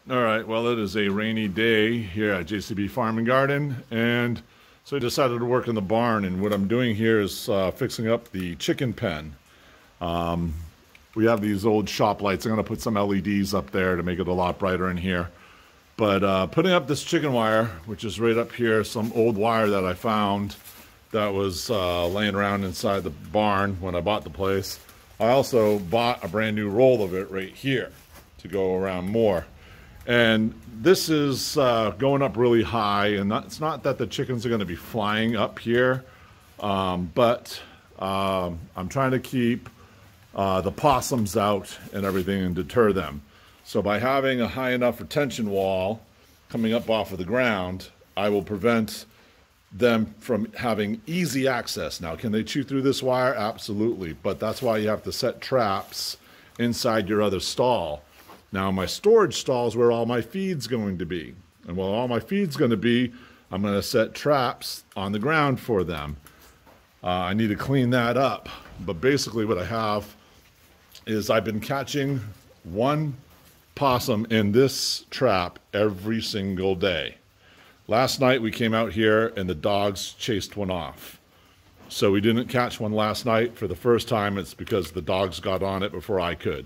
All right, well, it is a rainy day here at JCB Farm and Garden, and so I decided to work in the barn, and what I'm doing here is fixing up the chicken pen. We have these old shop lights. I'm going to put some LEDs up there to make it a lot brighter in here. But putting up this chicken wire, which is right up here, some old wire that I found that was laying around inside the barn when I bought the place. I also bought a brand new roll of it right here to go around more. And this is going up really high, and it's not that the chickens are going to be flying up here, but I'm trying to keep the possums out and everything and deter them. So by having a high enough retention wall coming up off of the ground, I will prevent them from having easy access. Now, can they chew through this wire? Absolutely, but that's why you have to set traps inside your other stall. Now, my storage stall is where all my feed's going to be. And where all my feed's going to be, I'm going to set traps on the ground for them. I need to clean that up. But basically what I have is I've been catching one possum in this trap every single day. Last night we came out here and the dogs chased one off. So we didn't catch one last night. For the first time, it's because the dogs got on it before I could.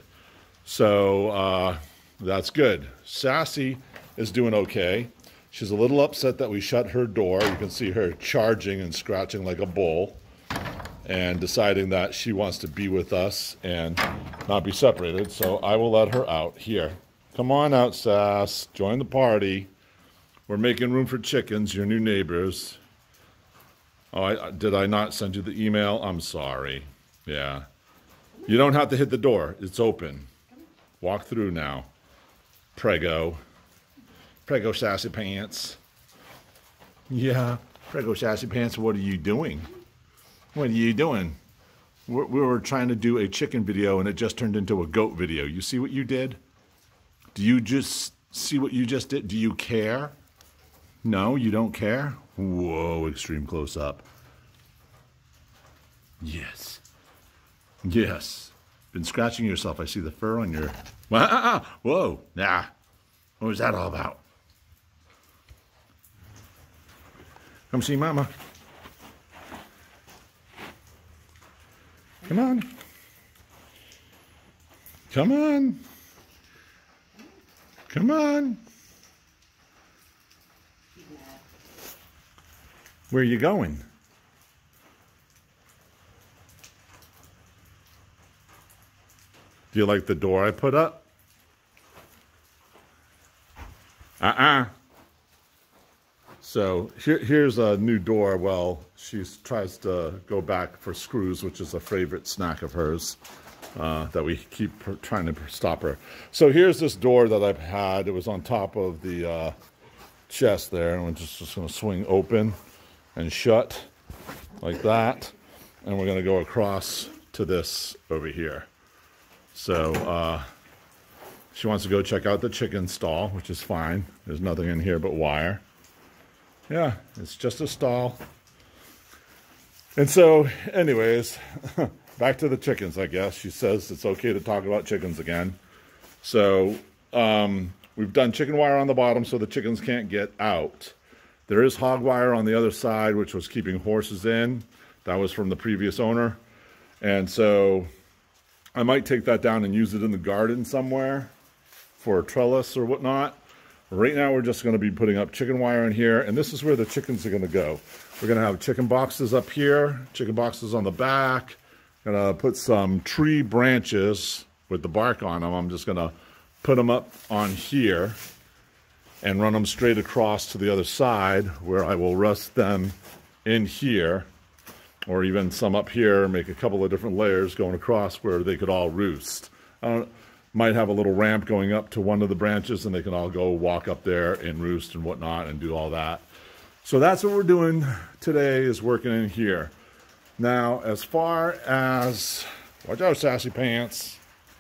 So that's good. Sassy is doing okay. She's a little upset that we shut her door. You can see her charging and scratching like a bull and deciding that she wants to be with us and not be separated. So I will let her out. Here, come on out, Sass. Join the party. We're making room for chickens, your new neighbors. Oh, did I not send you the email? I'm sorry. Yeah. You don't have to hit the door. It's open. Walk through now. Prego. Prego sassy pants. Yeah, Prego sassy pants, what are you doing? What are you doing? We were trying to do a chicken video and it just turned into a goat video. You see what you did? Do you just see what you just did? Do you care? No, you don't care? Whoa, extreme close up. Yes. Yes. Been scratching yourself. I see the fur on your... Whoa. Nah. What was that all about? Come see Mama. Come on. Come on. Come on. Where are you going? Do you like the door I put up? So here's a new door. Well, she tries to go back for screws, which is a favorite snack of hers that we keep trying to stop her. So here's this door that I've had. It was on top of the chest there, and we're just going to swing open and shut like that. And we're going to go across to this over here. So she wants to go check out the chicken stall, which is fine. There's nothing in here but wire. Yeah, it's just a stall. And so, anyways, back to the chickens, I guess. She says it's okay to talk about chickens again. So we've done chicken wire on the bottom so the chickens can't get out. There is hog wire on the other side, which was keeping horses in. That was from the previous owner. And so I might take that down and use it in the garden somewhere for a trellis or whatnot. Right now we're just going to be putting up chicken wire in here, and this is where the chickens are going to go. We're going to have chicken boxes up here, chicken boxes on the back. Going to put some tree branches with the bark on them. I'm just going to put them up on here and run them straight across to the other side where I will rest them in here, or even some up here, make a couple of different layers going across where they could all roost. Might have a little ramp going up to one of the branches and they can all go walk up there and roost and whatnot and do all that. So that's what we're doing today, is working in here. Now, as far as, watch out, sassy pants.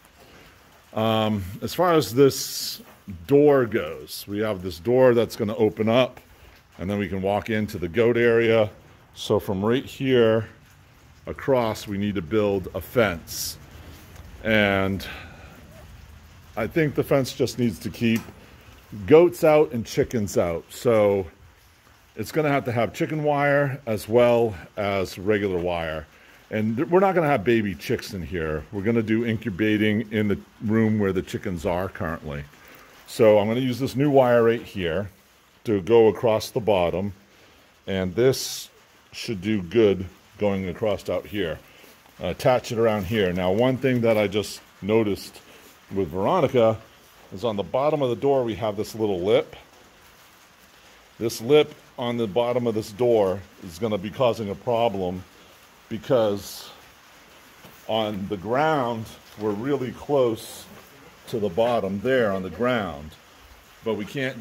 As far as this door goes, we have this door that's going to open up and then we can walk into the goat area. So from right here across, we need to build a fence. And I think the fence just needs to keep goats out and chickens out. So it's going to have chicken wire as well as regular wire. And we're not going to have baby chicks in here. We're going to do incubating in the room where the chickens are currently. So I'm going to use this new wire right here to go across the bottom. And this should do good going across out here. Attach it around here. Now, one thing that I just noticed with Veronica is on the bottom of the door we have this little lip. This lip on the bottom of this door is going to be causing a problem because on the ground we're really close to the bottom there on the ground, but we can't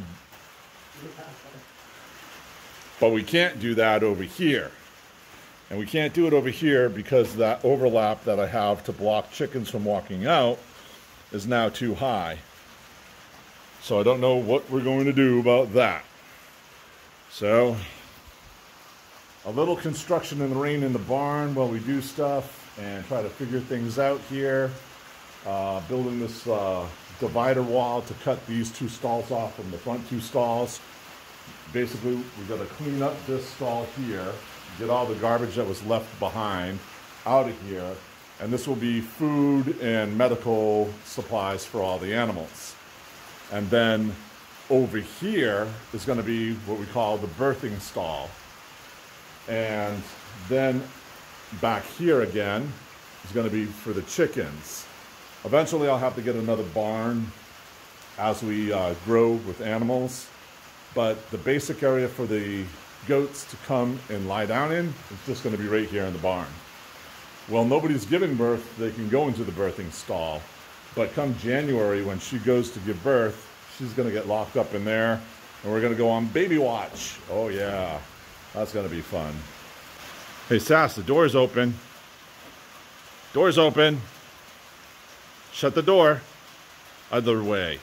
do that over here. And we can't do it over here because that overlap that I have to block chickens from walking out is now too high. So I don't know what we're going to do about that. So a little construction in the rain in the barn while we do stuff and try to figure things out here. Building this divider wall to cut these two stalls off from the front two stalls. Basically, we've got to clean up this stall here, get all the garbage that was left behind out of here, and this will be food and medical supplies for all the animals. And then over here is going to be what we call the birthing stall. And then back here again is going to be for the chickens. Eventually I'll have to get another barn as we grow with animals. But the basic area for the goats to come and lie down in is just going to be right here in the barn. Well, nobody's giving birth, they can go into the birthing stall. But come January, when she goes to give birth, she's going to get locked up in there, and we're going to go on baby watch. Oh yeah, that's going to be fun. Hey Sass, the door's open. Door's open. Shut the door. Other way.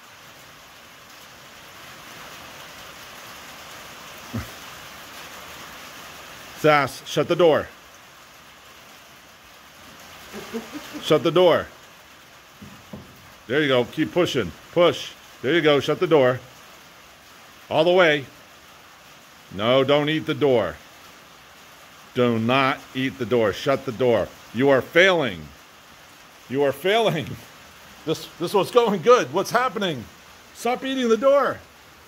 Sass, shut the door. Shut the door. There you go. Keep pushing. Push. There you go. Shut the door. All the way. No, don't eat the door. Do not eat the door. Shut the door. You are failing. You are failing. This was going good. What's happening? Stop eating the door.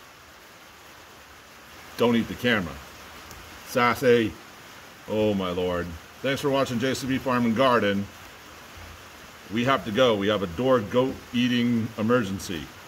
Don't eat the camera. Sassy. Oh my Lord. Thanks for watching JCB Farm and Garden. We have to go. We have a goat eating emergency.